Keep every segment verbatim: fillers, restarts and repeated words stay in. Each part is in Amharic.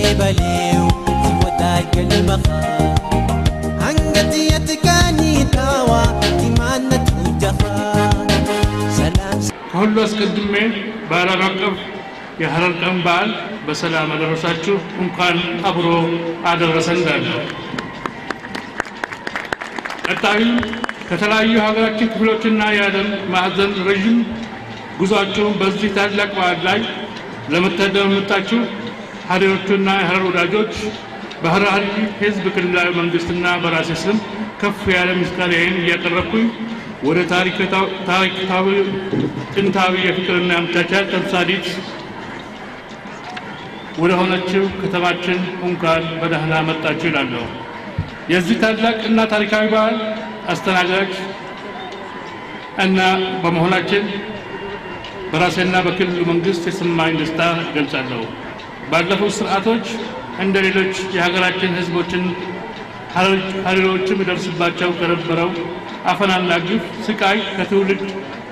بليو وتاج المخا عنقتي يتكاني تاوى إيمانة وجفا سلام كل أسكدمي بارا رقب يحرر كمبال بسلام الرساتشو ممكن أبرو عدل رسندان التعليم ከተለያዩ ሀገራችን ክፍሎችና የዓለም ማዕዘን ረጅም ጉዟቸውን በዚህ ታላቅ በዓል ላይ ለመታደም መጣችሁ ሀዲሮችና የሐረር ወዳጆች በሐረር ህዝብ ክልላዊ መንግስትና በራሴ ስም ከፍ ያለ ምስጋናዬን እያቀረብኩኝ ወደ ታሪካዊ ጥንታዊ የፍቅርና የመቻቻል ተምሳሌት ወደ ሆነችው ከተማችን እንኳን በደህና መጣችሁ እላለሁ። የዚህ ታላቅና ታሪካዊ በዓል አስተናጋጅ እና በመሆናችን በራሴና በክልሉ መንግስት የሰማኝ ደስታ ገልጻለሁ። ባለፉት ስርዓቶች እንደ ሌሎች የሀገራችን ህዝቦችን ሀረሮችም ይደርስባቸው ከነበረው አፈናና ግፍ ስቃይ ከትውልድ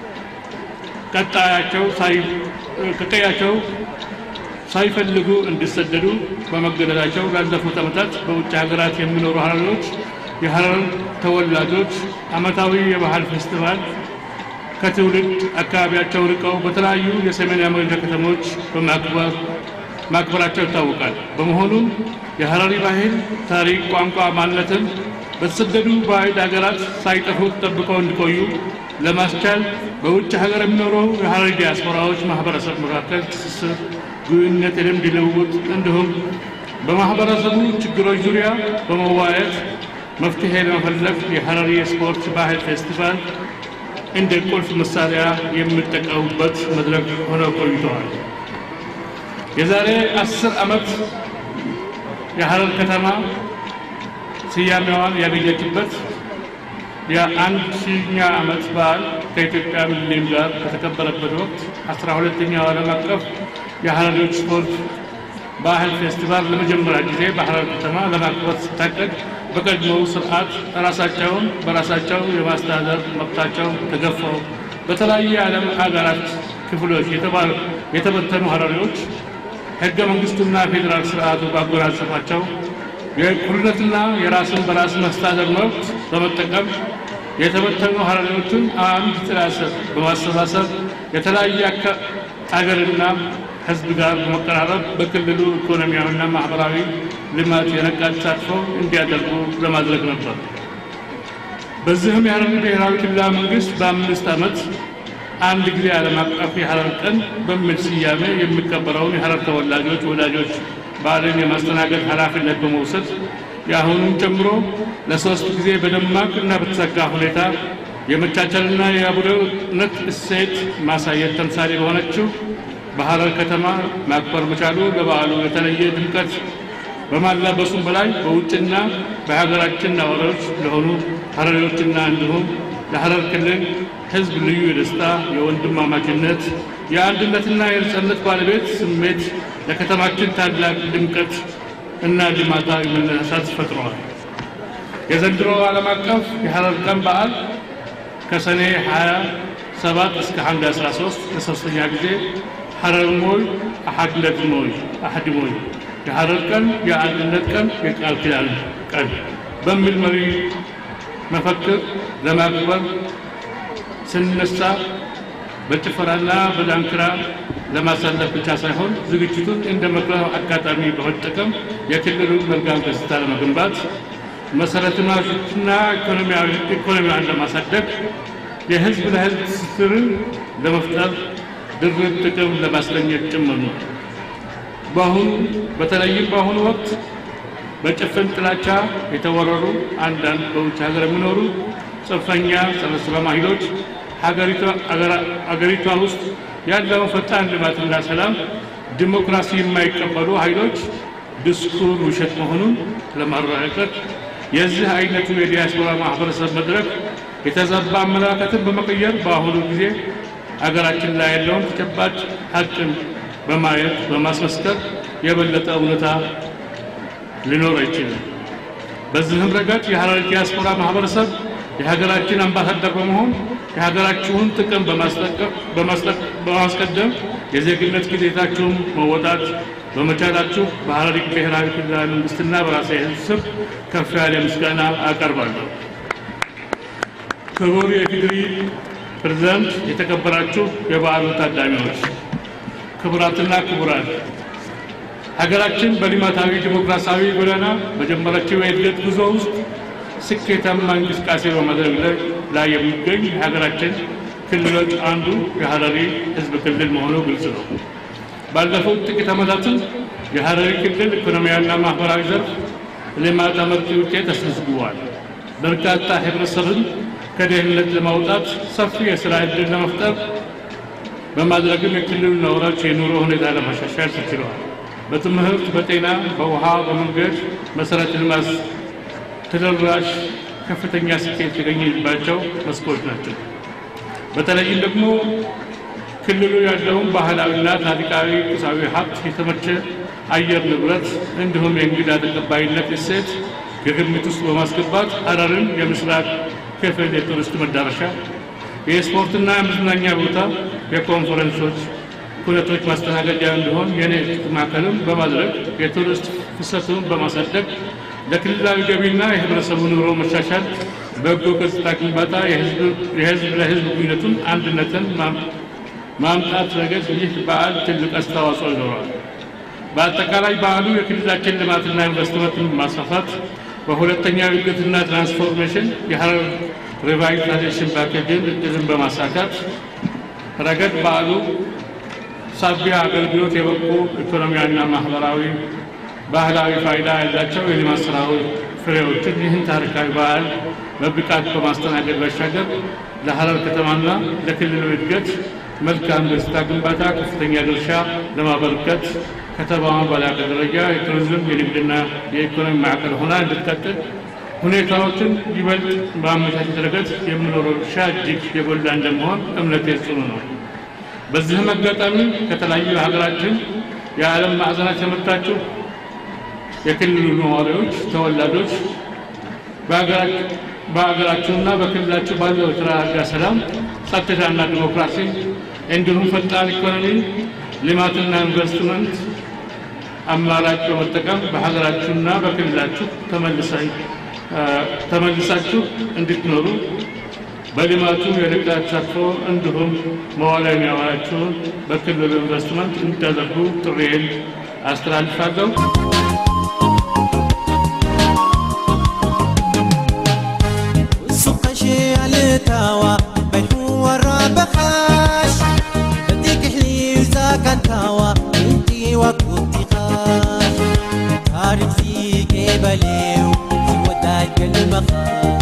ቀጣያቸው ከቀያቸው ሳይፈልጉ እንዲሰደዱ በመገደዳቸው ላለፉት ዓመታት በውጭ ሀገራት የሚኖሩ ሀረሮች የሐረር ተወላጆች አመታዊ የባህል ፌስቲቫል ከትውልድ አካባቢያቸው ርቀው በተለያዩ የሰሜን አሜሪካ ከተሞች በማክበር ማክበራቸው ይታወቃል። በመሆኑም የሐረሪ ባህል ታሪክ ቋንቋ ማንነትን በተሰደዱ ባዕድ ሀገራት ሳይጠፉ ተጠብቀው እንዲቆዩ ለማስቻል በውጭ ሀገር የሚኖሩ የሐረሪ ዲያስፖራዎች ማህበረሰብ መካከል ትስስር ግንኙነት የልምድ ልውውጥ እንዲሁም በማህበረሰቡ ችግሮች ዙሪያ በመወያየት መፍትሄ ለመፈለግ የሐረሪ ስፖርት ባህል ፌስቲቫል እንደ ቁልፍ መሳሪያ የሚጠቀሙበት መድረክ ሆኖ ቆይቷል። የዛሬ አስር ዓመት የሐረር ከተማ ስያሜዋን ያገኘችበት የአንድ ሺኛ ዓመት በዓል ከኢትዮጵያ ሚሊኒየም ጋር ከተከበረበት ወቅት አስራ ሁለተኛው ዓለም አቀፍ የሐረሪዎች ስፖርት ባህል ፌስቲቫል ለመጀመሪያ ጊዜ በሐረር ከተማ ለማክበር ሲታቀድ በቀድሞው ስርዓት ራሳቸውን በራሳቸው የማስተዳደር መብታቸው ተገፈው በተለያዩ የዓለም ሀገራት ክፍሎች የተበተኑ ሐረሪዎች ሕገ መንግስቱና ፌደራል ስርዓቱ ባጎናጸፋቸው የእኩልነትና የራስን በራስ ማስተዳደር መብት በመጠቀም የተበተኑ ሐረሪዎችን አንድ ጥላ ስር በማሰባሰብ የተለያየ አገርና ህዝብ ጋር በመቀራረብ በክልሉ ኢኮኖሚያዊና ማህበራዊ ልማት የነቃ ተሳትፎ እንዲያደርጉ ለማድረግ ነበር። በዚህም የሐረሪ ብሔራዊ ክልላዊ መንግስት በአምስት ዓመት አንድ ጊዜ ዓለም አቀፍ የሐረር ቀን በሚል ስያሜ የሚከበረውን የሐረር ተወላጆች ወዳጆች በዓልን የማስተናገድ ኃላፊነት በመውሰድ የአሁኑን ጨምሮ ለሶስት ጊዜ በደማቅ እና በተሳካ ሁኔታ የመቻቻልና የአብሮነት እሴት ማሳየት ተምሳሌ በሆነችው በሐረር ከተማ ማክበር መቻሉ ለበዓሉ የተለየ ድምቀት በማላበሱም በላይ በውጭና በሀገራችን ነዋሪዎች ለሆኑ ሐረሪዎችና እንዲሁም ለሐረር ክልል ህዝብ ልዩ የደስታ የወንድማማችነት የአንድነትና የነጻነት ባለቤት ስሜት ለከተማችን ታላቅ ድምቀት እና ልማታዊ መነሳሳት ፈጥሯል። የዘንድሮ ዓለም አቀፍ የሐረር ቀን በዓል ከሰኔ ሃያ ሰባት እስከ ሐምሌ አስራ ሶስት ለሶስተኛ ጊዜ ሐረር ሞይ አሐድነት ሞይ አሐድ ሞይ የሐረር ቀን የአንድነት ቀን የቃል ኪዳን ቀን በሚል መሪ መፈክር ለማክበር ስንነሳ በጭፈራና በዳንክራ ለማሳለፍ ብቻ ሳይሆን ዝግጅቱን እንደ መክረም አጋጣሚ በመጠቀም የክልሉን መልካም ገጽታ ለመገንባት መሰረተ ልማትና ኢኮኖሚያዊ ኢኮኖሚያን ለማሳደግ የህዝብ ለህዝብ ትስስርን ለመፍጠር ድርብ ጥቅም ለማስገኘት ጭምር ነው። በአሁኑ በተለይም በአሁኑ ወቅት በጭፍን ጥላቻ የተወረሩ አንዳንድ በውጭ ሀገር የሚኖሩ ጽንፈኛ ጸረ ሰላም ኃይሎች ሀገሪቷ ሀገሪቷ ውስጥ ያለው ፈጣን ልማትና ሰላም ዲሞክራሲ የማይቀበሉ ኃይሎች ዲስኩር ውሸት መሆኑን ለማረጋገጥ የዚህ አይነቱ የዲያስፖራ ማህበረሰብ መድረክ የተዛባ አመለካከትን በመቀየር በአሁኑ ጊዜ ሀገራችን ላይ ያለውን ተጨባጭ ሀቅን በማየት በማስመስከር የበለጠ እውነታ ሊኖር ይችላል። በዚህም ረገድ የሐረሪ ዲያስፖራ ማህበረሰብ የሀገራችን አምባሳደር በመሆን የሀገራችሁን ጥቅም በማስጠቀም በማስቀደም የዜግነት ግዴታችሁን መወጣት በመቻላችሁ በሐረሪ ብሔራዊ ክልላዊ መንግስትና በራሴ ሕዝብ ከፍ ያለ ምስጋና አቀርባለሁ። ክቡር የኢፌዴሪ ፕሬዝዳንት፣ የተከበራችሁ የበዓሉ ታዳሚዎች፣ ክቡራትና ክቡራን፣ ሀገራችን በልማታዊ ዲሞክራሲያዊ ጎዳና በጀመረችው የእድገት ጉዞ ውስጥ ስኬታማ እንቅስቃሴ በማድረግ ላይ የሚገኝ የሀገራችን ክልሎች አንዱ የሐረሪ ህዝብ ክልል መሆኑ ግልጽ ነው። ባለፉት ጥቂት ዓመታትም የሐረሪ ክልል ኢኮኖሚያዊና ማህበራዊ ዘርፍ ልማት አመርቂ ውጤት አስመዝግቧል። በርካታ ህብረተሰብን ከድህነት ለማውጣት ሰፊ የሥራ ዕድል ለመፍጠር በማድረግም የክልሉ ነዋሪዎች የኑሮ ሁኔታ ለማሻሻል ተችሏል። በትምህርት፣ በጤና፣ በውሃ፣ በመንገድ መሰረተ ልማት ተደራሽ ከፍተኛ ስኬት የተገኘባቸው መስኮች ናቸው። በተለይም ደግሞ ክልሉ ያለውን ባህላዊና ታሪካዊ ቁሳዊ ሀብት፣ የተመቸ አየር ንብረት እንዲሁም የእንግዳ ተቀባይነት እሴት ከግምት ውስጥ በማስገባት ሐረርን የምስራቅ ክፍል የቱሪስት መዳረሻ፣ የስፖርትና የመዝናኛ ቦታ፣ የኮንፈረንሶች ኩነቶች ማስተናገጃ እንዲሆን የንግድ ማዕከልም በማድረግ የቱሪስት ፍሰቱን በማሳደግ ለክልላዊ ገቢና የህብረተሰቡ ኑሮ መሻሻል በጎ ገጽታ ግንባታ የህዝብ ለህዝብ ግንኙነቱን አንድነትን ማምጣት ረገድ ይህ በዓል ትልቅ አስተዋጽኦ ይኖረዋል። በአጠቃላይ በዓሉ የክልላችን ልማትና ኢንቨስትመንትን ማስፋፋት፣ በሁለተኛው እድገትና ትራንስፎርሜሽን የሐረር ሪቫይታላይዜሽን ፓኬጅን እድልን በማሳካት ረገድ በዓሉ ሳቢያ አገልግሎት የበቁ ኢኮኖሚያዊና ማህበራዊ ባህላዊ ፋይዳ ያላቸው የልማት ስራዎች ፍሬዎችን ይህን ታሪካዊ በዓል በብቃት በማስተናገድ ባሻገር ለሐረር ከተማና ለክልሉ እድገት መልካም ገጽታ ግንባታ ከፍተኛ ድርሻ ለማበርከት ከተማዋ በላቀ ደረጃ የቱሪዝም የንግድና የኢኮኖሚ ማዕከል ሆና እንድትቀጥል ሁኔታዎችን ይበልጥ በማመቻቸት ረገድ የምኖረው ድርሻ እጅግ የጎላ እንደመሆን እምነቴ ጽኑ ነው። በዚህም አጋጣሚ ከተለያዩ የሀገራችን የዓለም ማዕዘናት የመጣችሁ የክልሉ ነዋሪዎች፣ ተወላጆች በሀገራችሁና በክልላችሁ ባለው የተረጋጋ ሰላም፣ ጸጥታና ዲሞክራሲ እንዲሁም ፈጣን ኢኮኖሚ ልማትና ኢንቨስትመንት አማራጭ በመጠቀም በሀገራችሁና በክልላችሁ ተመልሳችሁ እንድትኖሩ በልማቱ የንግድ ተሳትፎ እንዲሁም መዋዕለ ንዋያችሁን በክልሉ ኢንቨስትመንት እንድታደርጉ ጥሪዬን አስተላልፋለሁ። تاوا بالحوار بخاش بديك حلي وزاكن تاوا انتي وكنتي خاش تعرف زي جبلي ووداك المخاش